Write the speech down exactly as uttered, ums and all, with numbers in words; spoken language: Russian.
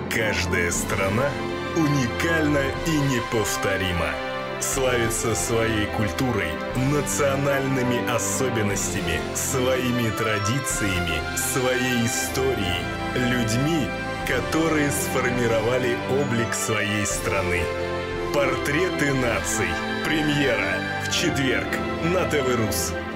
Каждая страна уникальна и неповторима. Славится своей культурой, национальными особенностями, своими традициями, своей историей, людьми, которые сформировали облик своей страны. Портреты наций. Премьера в четверг на ТВ Рус.